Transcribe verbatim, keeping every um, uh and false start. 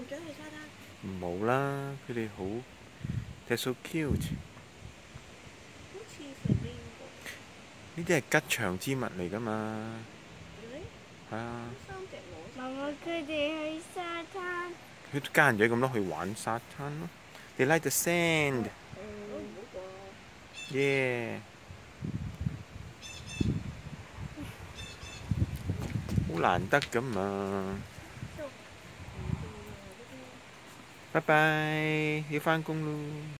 唔准去沙灘。 冇啦，佢哋好 ，they're so cute。 好似 flamingo。 呢啲係吉祥之物嚟㗎嘛。係啊。 三隻攞。 媽媽佢哋去沙灘。 佢家人仔咁咯，去玩沙灘咯。They like the sand。Yeah。好難得㗎嘛。拜拜，要返工咯。